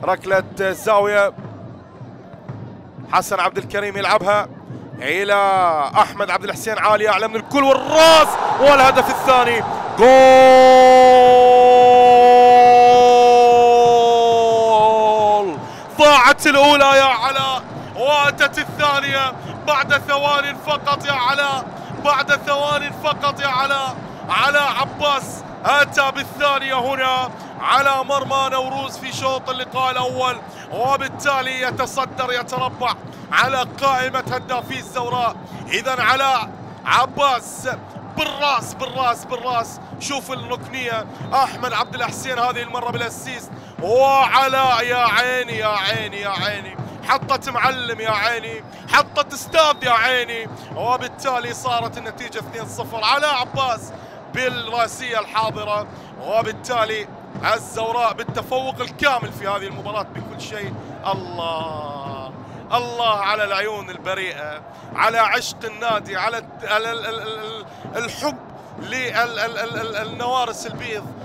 ركلة زاوية. حسن عبد الكريم يلعبها إلى أحمد عبد الحسين عالية أعلى من الكل والراس، والهدف الثاني جول. ضاعت الأولى يا علاء وأتت الثانية بعد ثوان فقط يا علاء، بعد ثوان فقط يا علاء. علاء عباس أتى بالثانية هنا على مرمى نوروز في شوط اللقاء الأول، وبالتالي يتصدر يتربع على قائمة هدافي الزوراء. إذا علاء عباس بالراس بالراس بالراس. شوف الركنية، أحمد عبد الحسين هذه المرة بالأسيست، وعلاء يا عيني يا عيني يا عيني حطت معلم يا عيني، حطت استاذ يا عيني، وبالتالي صارت النتيجة 2-0. علاء عباس بالراسية الحاضرة، وبالتالي الزوراء بالتفوق الكامل في هذه المباراة بكل شيء. الله الله على العيون البريئة، على عشق النادي، على الحب للنوارس البيض.